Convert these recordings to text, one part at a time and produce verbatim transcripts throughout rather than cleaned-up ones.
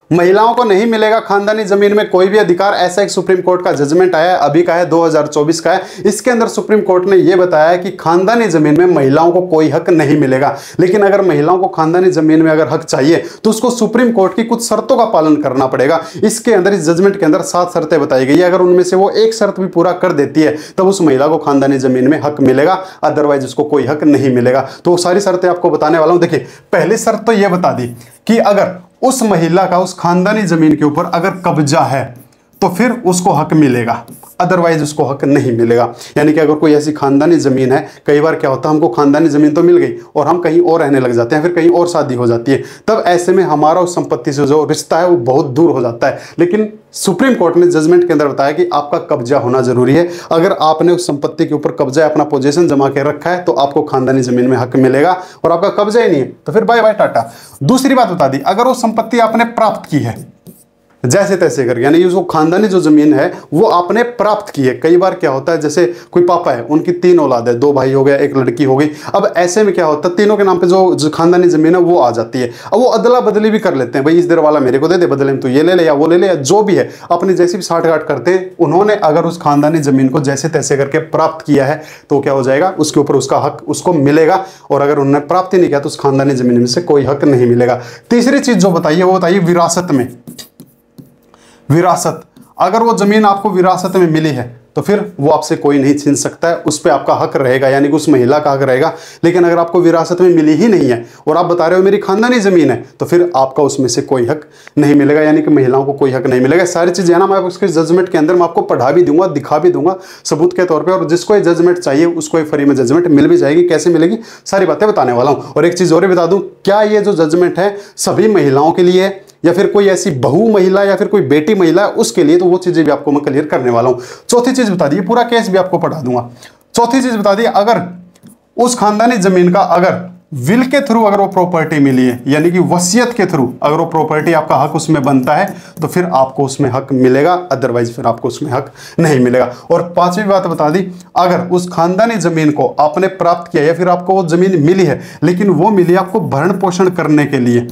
महिलाओं को नहीं मिलेगा खानदानी जमीन में कोई भी अधिकार, ऐसा एक सुप्रीम कोर्ट का जजमेंट आया है, अभी का है, दो हज़ार चौबीस का है। इसके अंदर सुप्रीम कोर्ट ने यह बताया है कि खानदानी जमीन में महिलाओं को कोई हक नहीं मिलेगा। लेकिन अगर महिलाओं को खानदानी जमीन में अगर हक चाहिए तो उसको सुप्रीम कोर्ट की कुछ शर्तों का पालन करना पड़ेगा। इसके अंदर, इस जजमेंट के अंदर सात शर्तें बताई गई है। अगर उनमें से वो एक शर्त भी पूरा कर देती है तब उस महिला को खानदानी जमीन में हक मिलेगा, अदरवाइज उसको कोई हक नहीं मिलेगा। तो वो सारी शर्तें आपको बताने वाला हूं। देखिए, पहली शर्त तो यह बता दी कि अगर उस महिला का उस खानदानी जमीन के ऊपर अगर कब्जा है तो फिर उसको हक मिलेगा, अदरवाइज उसको हक नहीं मिलेगा। यानी कि अगर कोई ऐसी खानदानी जमीन है, कई बार क्या होता है, हमको खानदानी जमीन तो मिल गई और हम कहीं और रहने लग जाते हैं, फिर कहीं और शादी हो जाती है, तब ऐसे में हमारा उस संपत्ति से जो रिश्ता है वो बहुत दूर हो जाता है। लेकिन सुप्रीम कोर्ट ने जजमेंट के अंदर बताया कि आपका कब्जा होना जरूरी है। अगर आपने उस संपत्ति के ऊपर कब्जा, अपना पोजीशन जमा के रखा है तो आपको खानदानी जमीन में हक मिलेगा, और आपका कब्जा ही नहीं है तो फिर बाय बाय टाटा। दूसरी बात बता दी, अगर वो संपत्ति आपने प्राप्त की है जैसे तैसे करके, यानी जो खानदानी जो जमीन है वो आपने प्राप्त की है। कई बार क्या होता है, जैसे कोई पापा है, उनकी तीन औलाद है, दो भाई हो गया, एक लड़की हो गई। अब ऐसे में क्या होता है, तीनों के नाम पे जो, जो खानदानी जमीन है वो आ जाती है। अब वो अदला बदली भी कर लेते हैं, भाई इस देर वाला मेरे को दे दे, बदले में तो ये ले ले या वो ले ले, या जो भी है अपनी जैसी भी साठ गांठ करते हैं। उन्होंने अगर उस खानदानी जमीन को जैसे तैसे करके प्राप्त किया है तो क्या हो जाएगा, उसके ऊपर उसका हक उसको मिलेगा। और अगर उन्होंने प्राप्त ही नहीं किया तो उस खानदानी जमीन में से कोई हक नहीं मिलेगा। तीसरी चीज जो बताइए वो बताइए विरासत में। विरासत, अगर वो जमीन आपको विरासत में मिली है तो फिर वो आपसे कोई नहीं छीन सकता है, उस पर आपका हक रहेगा, यानी कि उस महिला का हक रहेगा। लेकिन अगर आपको विरासत में मिली ही नहीं है और आप बता रहे हो मेरी खानदानी जमीन है, तो फिर आपका उसमें से कोई हक नहीं मिलेगा, यानी कि महिलाओं को कोई हक नहीं मिलेगा। सारी चीजें है ना, मैं उसके जजमेंट के अंदर मैं आपको पढ़ा भी दूंगा, दिखा भी दूंगा सबूत के तौर पर, और जिसको ये जजमेंट चाहिए उसको फ्री में जजमेंट मिल भी जाएगी। कैसे मिलेगी, सारी बातें बताने वाला हूं। और एक चीज और भी बता दूं, क्या ये जो जजमेंट है सभी महिलाओं के लिए है या फिर कोई ऐसी बहू महिला या फिर कोई बेटी महिला उसके लिए, तो वो चीजें भी आपको मैं क्लियर करने वाला हूं। चौथी चीज बता दी, पूरा केस भी आपको पढ़ा दूंगा। चौथी चीज बता दी, अगर उस खानदानी जमीन का अगर विल के थ्रू अगर वो प्रॉपर्टी मिली है, यानी कि वसीयत के थ्रू अगर वो प्रॉपर्टी आपका हक उसमें बनता है तो फिर आपको उसमें हक मिलेगा, अदरवाइज फिर आपको उसमें हक नहीं मिलेगा। और पांचवी बात बता दी, अगर उस खानदानी जमीन को आपने प्राप्त किया या फिर आपको वो जमीन मिली है, लेकिन वो मिली आपको भरण पोषण करने के लिए,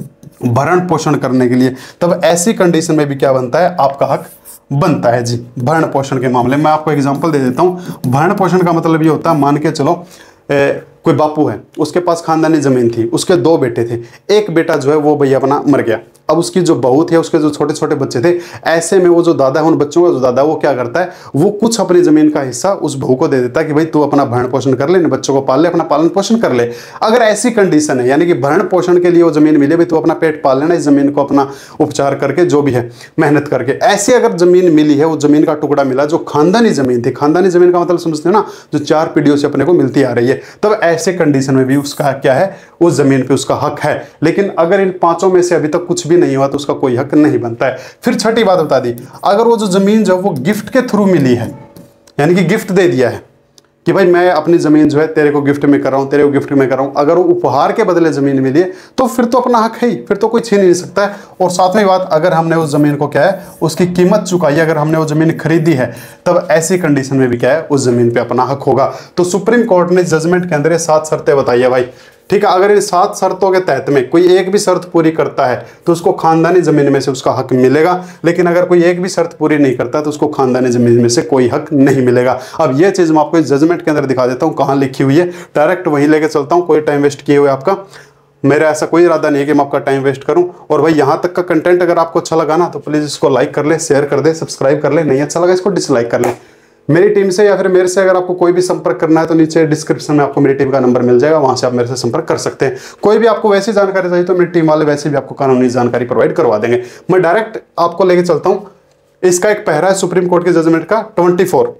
भरण पोषण करने के लिए, तब ऐसी कंडीशन में भी क्या बनता है, आपका हक बनता है जी। भरण पोषण के मामले में मैं आपको एग्जांपल दे देता हूं। भरण पोषण का मतलब ये होता है, मान के चलो ए, कोई बापू है, उसके पास खानदानी जमीन थी, उसके दो बेटे थे, एक बेटा जो है वो भैया अपना मर गया। अब उसकी जो बहू थी, उसके जो छोटे छोटे बच्चे थे, ऐसे में वो जो दादा है, उन बच्चों का जो दादा है वो क्या करता है, वो कुछ अपनी जमीन का हिस्सा उस बहू को दे देता है कि भाई तू अपना भरण पोषण कर ले, बच्चों को पाल ले, अपना पालन पोषण कर ले। अगर ऐसी कंडीशन है, यानी कि भरण पोषण के लिए वो जमीन मिले, भाई तू अपना पेट पाल लेना, इस जमीन को अपना उपचार करके जो भी है मेहनत करके, ऐसी अगर जमीन मिली है, वो जमीन का टुकड़ा मिला जो खानदानी जमीन थी, खानदानी जमीन का मतलब समझते हो ना, जो चार पीढ़ियों से अपने को मिलती आ रही है, तब ऐसे कंडीशन में भी उसका क्या है, उस जमीन पे उसका हक है। लेकिन अगर इन पांचों में से अभी तक कुछ भी नहीं हुआ तो उसका कोई हक नहीं बनता है। फिर छठी बात बता दी, अगर वो जो जमीन जो वो गिफ्ट के थ्रू मिली है, यानी कि गिफ्ट दे दिया है कि भाई मैं अपनी जमीन जो है तेरे को गिफ्ट में कर रहा हूं, तेरे को गिफ्ट में कर रहा हूं, अगर वो उपहार के बदले जमीन मिली है तो फिर तो अपना हक है ही, फिर तो कोई छीन नहीं सकता है। और सातवीं बात, अगर हमने उस जमीन को क्या है, उसकी कीमत चुकाई, अगर हमने वो जमीन खरीदी है, तब ऐसी कंडीशन में भी क्या है, उस जमीन पे अपना हक होगा। तो सुप्रीम कोर्ट ने जजमेंट के अंदर ये सात शर्तें बताई है भाई, ठीक है। अगर इन सात शर्तों के तहत में कोई एक भी शर्त पूरी करता है तो उसको खानदानी जमीन में से उसका हक मिलेगा, लेकिन अगर कोई एक भी शर्त पूरी नहीं करता तो उसको खानदानी जमीन में से कोई हक नहीं मिलेगा। अब ये चीज मैं आपको इस जजमेंट के अंदर दिखा देता हूं, कहां लिखी हुई है, डायरेक्ट वहीं लेके चलता हूं, कोई टाइम वेस्ट किए हुए आपका, मेरा ऐसा कोई इरादा नहीं है कि मैं आपका टाइम वेस्ट करूं। और भाई यहां तक का कंटेंट अगर आपको अच्छा लगा ना तो प्लीज इसको लाइक कर ले, शेयर कर दे, सब्सक्राइब कर ले, नहीं अच्छा लगा इसको डिसलाइक कर ले। मेरी टीम से या फिर मेरे से अगर आपको कोई भी संपर्क करना है तो नीचे डिस्क्रिप्शन में आपको मेरी टीम का नंबर मिल जाएगा, वहां से आप मेरे से संपर्क कर सकते हैं। कोई भी आपको वैसी जानकारी चाहिए तो मेरी टीम वाले वैसे भी आपको कानूनी जानकारी प्रोवाइड करवा देंगे। मैं डायरेक्ट आपको लेके चलता हूं, इसका एक पहरा है सुप्रीम कोर्ट के जजमेंट का ट्वेंटी फोर,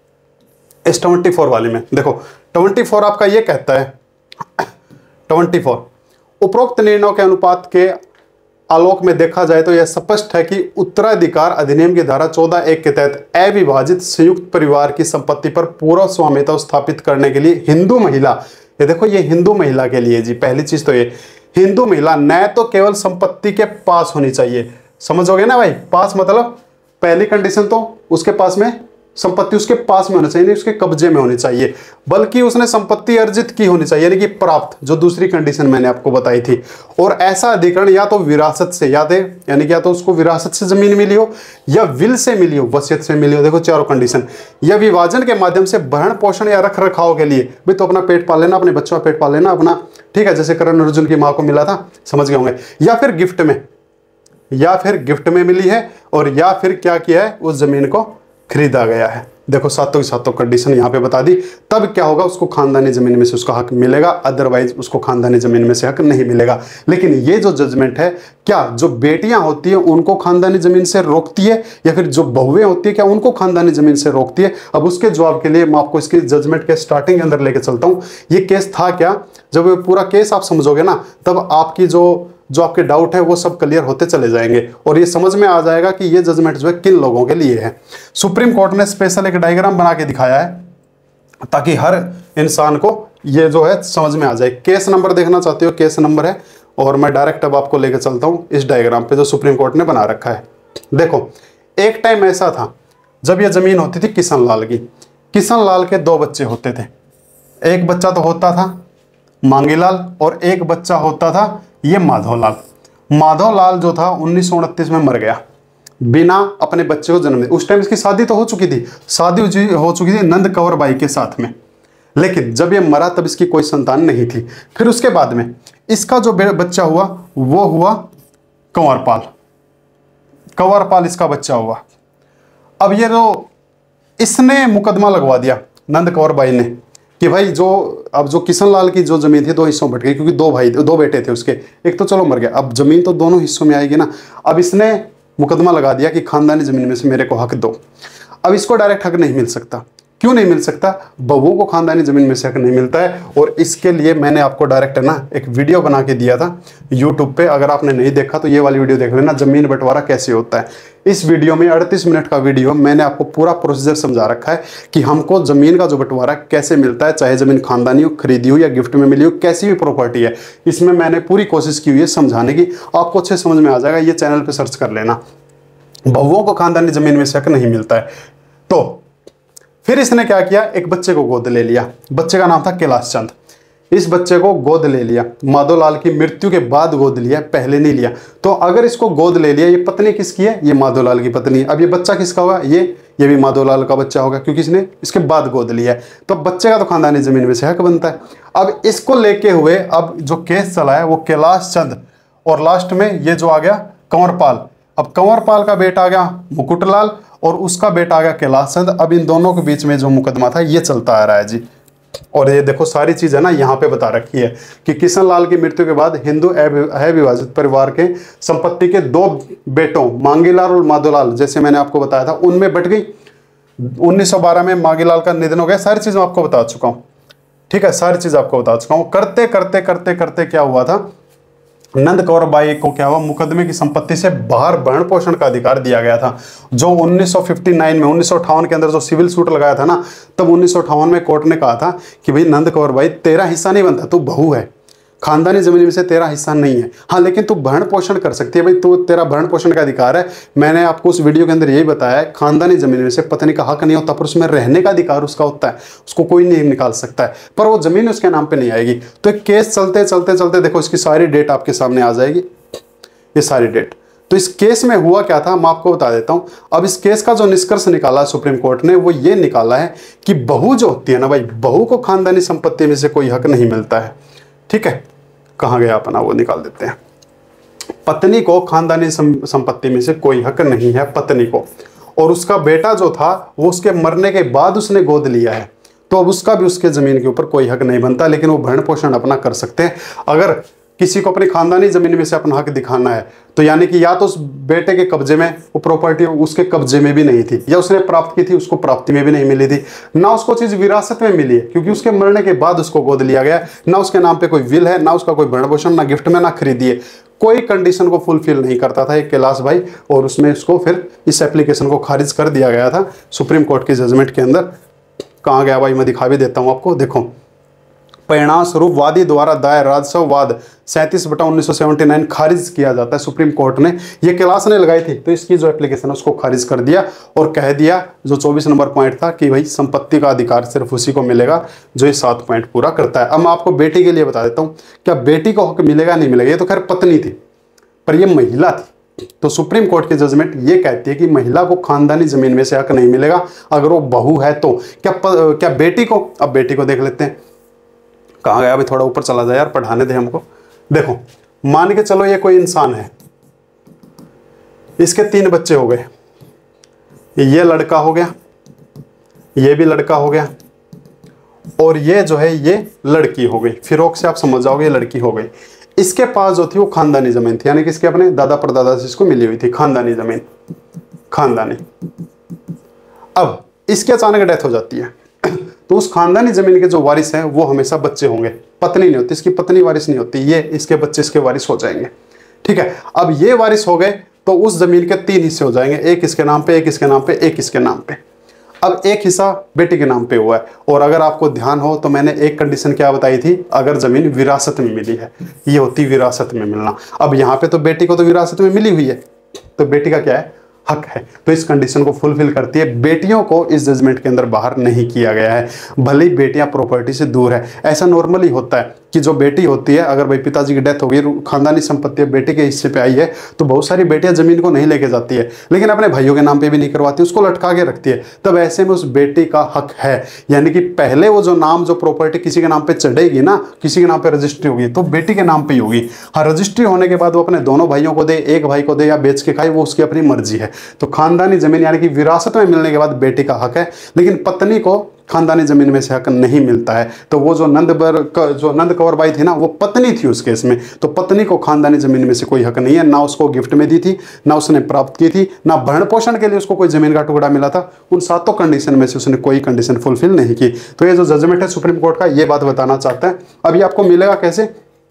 इस ट्वेंटी फोर वाले में देखो, ट्वेंटी फोर आपका ये कहता है, ट्वेंटी फोर उपरोक्त निर्णयों के अनुपात के आलोक में देखा जाए तो यह स्पष्ट है कि उत्तराधिकार अधिनियम की धारा चौदह एक के तहत अविभाजित संयुक्त परिवार की संपत्ति पर पूरा स्वामित्व स्थापित करने के लिए हिंदू महिला, ये देखो ये हिंदू महिला के लिए जी, पहली चीज तो ये हिंदू महिला न तो केवल संपत्ति के पास होनी चाहिए, समझोगे ना भाई, पास मतलब पहली कंडीशन तो उसके पास में संपत्ति उसके पास में होनी चाहिए, नहीं उसके कब्जे में होनी चाहिए, बल्कि उसने संपत्ति अर्जित की होनी चाहिए, यानी कि प्राप्त, जो दूसरी कंडीशन मैंने आपको बताई थी। और ऐसा अधिकरण या तो विरासत से, याद है, यानी कि या तो उसको विरासत से जमीन मिली हो, या विल से मिली हो, वसीयत से मिली हो, देखो चारों कंडीशन, या विभाजन के माध्यम से भरण पोषण या रख रखाव के लिए, भाई तो अपना पेट पाल लेना, अपने बच्चों का पेट पाल लेना अपना, ठीक है, जैसे करण अर्जुन की माँ को मिला था, समझ गए होंगे, या फिर गिफ्ट में, या फिर गिफ्ट में मिली है, और या फिर क्या किया है, उस जमीन को खरीदा गया है। देखो सातों की सातों कंडीशन यहाँ पे बता दी, तब क्या होगा, उसको खानदानी जमीन में से उसका हक मिलेगा, अदरवाइज उसको खानदानी जमीन में से हक नहीं मिलेगा। लेकिन ये जो जजमेंट है, क्या जो बेटियां होती है उनको खानदानी जमीन से रोकती है, या फिर जो बहुएं होती है क्या उनको खानदानी जमीन से रोकती है? अब उसके जवाब के लिए मैं आपको इसकी जजमेंट के स्टार्टिंग के अंदर लेके चलता हूँ। ये केस था क्या, जब ये पूरा केस आप समझोगे ना, तब आपकी जो जो आपके डाउट है वो सब क्लियर होते चले जाएंगे, और ये समझ में आ जाएगा कि ये जजमेंट जो है किन लोगों के लिए है। सुप्रीम कोर्ट ने स्पेशल एक डायग्राम बना के दिखाया है, ताकि हर इंसान को ये जो है समझ में आ जाए। केस नंबर देखना चाहते हो, केस नंबर है, और मैं डायरेक्ट अब आपको लेकर चलता हूँ इस डायग्राम पे जो सुप्रीम कोर्ट ने बना रखा है। देखो, एक टाइम ऐसा था जब यह जमीन होती थी किशन लाल की। किशन लाल के दो बच्चे होते थे, एक बच्चा तो होता था मांगीलाल, और एक बच्चा होता था ये माधवलाल। माधवलाल जो था उन्नीस सौ उनतीस में मर गया बिना अपने बच्चे को जन्म दिए। उस टाइम इसकी शादी तो हो चुकी थी, शादी हो चुकी थी नंद कंवर बाई के साथ में, लेकिन जब ये मरा तब इसकी कोई संतान नहीं थी। फिर उसके बाद में इसका जो बच्चा हुआ वो हुआ कंवरपाल, कंवरपाल इसका बच्चा हुआ। अब ये जो इसने मुकदमा लगवा दिया नंद कंवर बाई ने कि भाई जो अब जो किशन लाल की जो जमीन थी दो हिस्सों में बट गई, क्योंकि दो भाई दो बेटे थे उसके, एक तो चलो मर गया, अब जमीन तो दोनों हिस्सों में आएगी ना। अब इसने मुकदमा लगा दिया कि खानदानी जमीन में से मेरे को हक दो। अब इसको डायरेक्ट हक नहीं मिल सकता। क्यों नहीं मिल सकता? बहू को खानदानी जमीन में से हक नहीं मिलता है, और इसके लिए मैंने आपको डायरेक्ट है ना एक वीडियो बना के दिया था यूट्यूब पे। अगर आपने नहीं देखा तो ये वाली वीडियो देख लेना, जमीन बंटवारा कैसे होता है। इस वीडियो में अड़तीस मिनट का वीडियो मैंने आपको पूरा प्रोसीजर समझा रखा है कि हमको जमीन का जो बंटवारा कैसे मिलता है, चाहे जमीन खानदानी हो, खरीदी हो या गिफ्ट में मिली हो, कैसी भी प्रॉपर्टी है, इसमें मैंने पूरी कोशिश की हुई है समझाने की। आपको अच्छे समझ में आ जाएगा, ये चैनल पर सर्च कर लेना। बहुओं को खानदानी जमीन में से हक नहीं मिलता है। तो फिर इसने क्या किया, एक बच्चे को गोद ले लिया। बच्चे का नाम था कैलाश चंद। इस बच्चे को गोद ले लिया, माधवलाल की मृत्यु के बाद गोद लिया, पहले नहीं लिया। तो अगर इसको गोद ले लिया, ये पत्नी किसकी है? ये माधवलाल की पत्नी। अब ये बच्चा किसका होगा? ये ये भी माधवलाल का बच्चा होगा, क्योंकि इसने इसके बाद गोद लिया है। तो बच्चे का तो खानदानी जमीन में से हक बनता है। अब इसको लेके हुए अब जो केस चला है वो कैलाश चंद, और लास्ट में ये जो आ गया कंवरपाल। अब कंवरपाल का बेटा आ गया मुकुटलाल, और उसका बेटा आ गया कैलाश चंद। अब इन दोनों के बीच में जो मुकदमा था ये चलता आ रहा है जी। और ये देखो सारी चीज है ना यहाँ पे बता रखी है कि किशन लाल की मृत्यु के बाद हिंदू है विभाजित परिवार के संपत्ति के दो बेटों मांगीलाल और माधवलाल, जैसे मैंने आपको बताया था, उनमें बट गई। उन्नीस सौ बारह में मांगीलाल का निधन हो गया। सारी चीज मैं आपको बता चुका हूँ, ठीक है, सारी चीज आपको बता चुका हूँ। करते करते करते करते क्या हुआ था, नंद कौर बाई को क्या हुआ, मुकदमे की संपत्ति से बाहर भरण पोषण का अधिकार दिया गया था। जो उन्नीस सौ उनसठ में उन्नीस सौ अट्ठावन के अंदर जो सिविल सूट लगाया था ना, तब उन्नीस सौ अट्ठावन में कोर्ट ने कहा था कि भाई नंद कौर बाई तेरा हिस्सा नहीं बनता, तू बहू है, खानदानी जमीन में से तेरा हिस्सा नहीं है। हाँ, लेकिन तू भरण पोषण कर सकती है, भाई तू तेरा भरण पोषण का अधिकार है। मैंने आपको उस वीडियो के अंदर यही बताया है, खानदानी जमीन में से पत्नी का हक नहीं होता, पर उसमें रहने का अधिकार उसका होता है, उसको कोई नहीं निकाल सकता है, पर वो जमीन उसके नाम पे नहीं आएगी। तो एक केस चलते चलते चलते देखो इसकी सारी डेट आपके सामने आ जाएगी, ये सारी डेट। तो इस केस में हुआ क्या था मैं आपको बता देता हूं। अब इस केस का जो निष्कर्ष निकाला सुप्रीम कोर्ट ने, वो ये निकाला है कि बहू जो होती है ना भाई, बहू को खानदानी संपत्ति में से कोई हक नहीं मिलता है। ठीक है, कहाँ गया अपना, वो निकाल देते हैं। पत्नी को खानदानी संपत्ति में से कोई हक नहीं है, पत्नी को। और उसका बेटा जो था वो उसके मरने के बाद उसने गोद लिया है, तो अब उसका भी उसके जमीन के ऊपर कोई हक नहीं बनता, लेकिन वो भरण पोषण अपना कर सकते हैं। अगर किसी को अपनी खानदानी जमीन में से अपना हक दिखाना है, तो यानी कि या तो उस बेटे के कब्जे में वो प्रॉपर्टी उसके कब्जे में भी नहीं थी, या उसने प्राप्त की थी उसको प्राप्ति में भी नहीं मिली थी, ना उसको चीज विरासत में मिली है क्योंकि उसके मरने के बाद उसको गोद लिया गया, ना उसके नाम पे कोई विल है, ना उसका कोई भरण पोषण, ना गिफ्ट में, ना खरीदी है। कोई कंडीशन को फुलफिल नहीं करता था एक कैलाश भाई, और उसमें उसको फिर इस एप्लीकेशन को खारिज कर दिया गया था सुप्रीम कोर्ट की जजमेंट के अंदर। कहाँ गया भाई, मैं दिखा भी देता हूँ आपको। देखो परिणाम स्वरूप वादी द्वारा दायर राजस्व वाद सैंतीस बटा उन्नीस सौ सेवेंटी नाइन खारिज किया जाता है। सुप्रीम कोर्ट ने ये क्लास ने लगाई थी, तो इसकी जो एप्लीकेशन है उसको खारिज कर दिया और कह दिया जो चौबीस नंबर पॉइंट था कि भाई संपत्ति का अधिकार सिर्फ उसी को मिलेगा जो ये सात पॉइंट पूरा करता है। अब मैं आपको बेटी के लिए बता देता हूँ, क्या बेटी को हक मिलेगा नहीं मिलेगा। ये तो खैर पत्नी थी, पर ये महिला थी, तो सुप्रीम कोर्ट की जजमेंट ये कहती है कि महिला को खानदानी जमीन में से हक नहीं मिलेगा अगर वो बहू है तो। क्या प, क्या बेटी को, अब बेटी को देख लेते हैं, कहाँ गया अभी, थोड़ा ऊपर चला जाए यार, पढ़ाने दे हमको। देखो मान के चलो ये कोई इंसान है, इसके तीन बच्चे हो गए, ये लड़का हो गया, ये भी लड़का हो गया, और ये जो है ये लड़की हो गई। फिरोक से आप समझ जाओगे ये लड़की हो गई। इसके पास जो थी वो खानदानी जमीन थी, यानी कि इसके अपने दादा परदादा से इसको मिली हुई थी खानदानी जमीन, खानदानी। अब इसकी अचानक डेथ हो जाती है तो उस खानदानी जमीन के जो वारिस हैं वो हमेशा बच्चे होंगे, पत्नी नहीं होती, इसकी पत्नी वारिस नहीं होती, ये इसके बच्चे इसके वारिस हो जाएंगे। ठीक है, अब ये वारिस हो गए तो उस जमीन के तीन हिस्से हो जाएंगे, एक इसके नाम पे, एक इसके नाम पे, एक इसके नाम पे। अब एक हिस्सा बेटी के नाम पे हुआ है, और अगर आपको ध्यान हो तो मैंने एक कंडीशन क्या बताई थी, अगर जमीन विरासत में मिली है, ये होती विरासत में मिलना। अब यहाँ पे तो बेटी को तो विरासत में मिली हुई है, तो बेटी का क्या है, हक है, तो इस कंडीशन को फुलफिल करती है। बेटियों को इस जजमेंट के अंदर बाहर नहीं किया गया है, भले ही बेटियां प्रॉपर्टी से दूर है। ऐसा नॉर्मली होता है कि जो बेटी होती है, अगर भाई पिताजी की डेथ हो गई, खानदानी संपत्ति बेटे के हिस्से पे आई है, तो बहुत सारी बेटियां जमीन को नहीं लेके जाती है, लेकिन अपने भाइयों के नाम पे भी नहीं करवाती, उसको लटका के रखती है। तब ऐसे में उस बेटी का हक है, यानी कि पहले वो जो नाम जो प्रॉपर्टी किसी के नाम पे चढ़ेगी ना, किसी के नाम पे रजिस्ट्री होगी तो बेटी के नाम पे ही होगी। हाँ, रजिस्ट्री होने के बाद वो अपने दोनों भाइयों को दे, एक भाई को दे या बेच के खाए, वो उसकी अपनी मर्जी है। तो खानदानी जमीन यानी कि विरासत में मिलने के बाद बेटी का हक है, लेकिन पत्नी को खानदानी जमीन में से हक नहीं मिलता है। तो वो जो नंद बर जो नंद कंवर बाई थी ना, वो पत्नी थी उस केस में, तो पत्नी को खानदानी जमीन में से कोई हक नहीं है, ना उसको गिफ्ट में दी थी, ना उसने प्राप्त की थी, ना भरण पोषण के लिए उसको कोई जमीन का टुकड़ा मिला था। उन सातों कंडीशन में से उसने कोई कंडीशन फुलफिल नहीं की। तो ये जो जजमेंट है सुप्रीम कोर्ट का, ये बात बताना चाहता है। अभी आपको मिलेगा कैसे,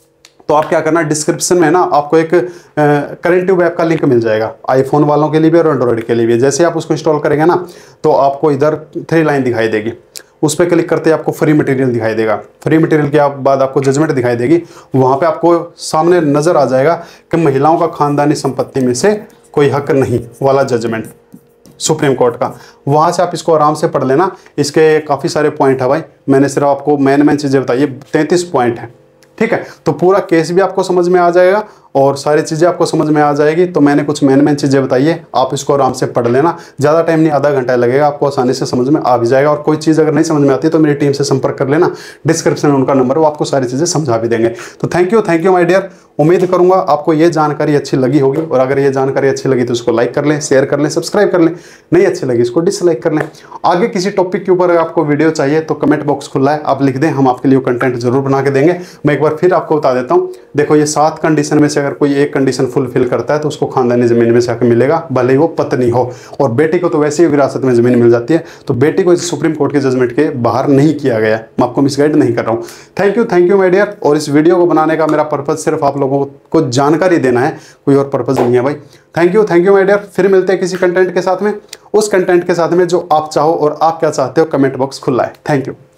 तो आप क्या करना, डिस्क्रिप्शन में ना आपको एक करेंट ट्यूब ऐप का लिंक मिल जाएगा, आईफोन वालों के लिए भी और एंड्रॉइड के लिए भी। जैसे आप उसको इंस्टॉल करेंगे ना, तो आपको इधर थ्री लाइन दिखाई देगी, उस पर क्लिक करते ही आपको फ्री मटेरियल दिखाई देगा। फ्री मटेरियल के बाद आपको जजमेंट दिखाई देगी, वहाँ पे आपको सामने नजर आ जाएगा कि महिलाओं का खानदानी संपत्ति में से कोई हक नहीं वाला जजमेंट सुप्रीम कोर्ट का। वहाँ से आप इसको आराम से पढ़ लेना, इसके काफ़ी सारे पॉइंट है भाई, मैंने सिर्फ आपको मैन मैन चीज़ें बताई, तैंतीस पॉइंट है। ठीक है, तो पूरा केस भी आपको समझ में आ जाएगा और सारी चीज़ें आपको समझ में आ जाएगी। तो मैंने कुछ मेन मेन चीज़ें बताई है, आप इसको आराम से पढ़ लेना, ज़्यादा टाइम नहीं, आधा घंटा लगेगा, आपको आसानी से समझ में आ भी जाएगा। और कोई चीज़ अगर नहीं समझ में आती तो मेरी टीम से संपर्क कर लेना, डिस्क्रिप्शन में उनका नंबर, वो आपको सारी चीज़ें समझा भी देंगे। तो thank you thank you my dear, उम्मीद करूंगा आपको ये जानकारी अच्छी लगी होगी, और अगर ये जानकारी अच्छी लगी तो इसको लाइक कर लें, शेयर कर लें, सब्सक्राइब कर लें, नहीं अच्छी लगी इसको डिसलाइक कर लें। आगे किसी टॉपिक के ऊपर आपको वीडियो चाहिए तो कमेंट बॉक्स खुला है, आप लिख दें, हम आपके लिए कंटेंट जरूर बना के देंगे। मैं एक बार फिर आपको बता देता हूँ, देखो ये सात कंडीशन में से अगर कोई एक कंडीशन फुलफिल करता है तो उसको खानदानी जमीन में से हक मिलेगा, भले ही वो पत्नी हो। और बेटी को तो वैसे ही विरासत में जमीन मिल जाती है, तो बेटी को इस सुप्रीम कोर्ट के जजमेंट के बाहर नहीं किया गया, मैं आपको मिसगाइड नहीं कर रहा हूँ। Thank you thank you my dear, और इस वीडियो को बनाने का मेरा पर्पज सिर्फ आप लोगों को जानकारी देना है, कोई और पर्पज नहीं है भाई। Thank you thank you my dear, फिर मिलते हैं किसी कंटेंट के साथ में, उस कंटेंट के साथ में जो आप चाहो, और आप क्या चाहते हो कमेंट बॉक्स खुला है। Thank you.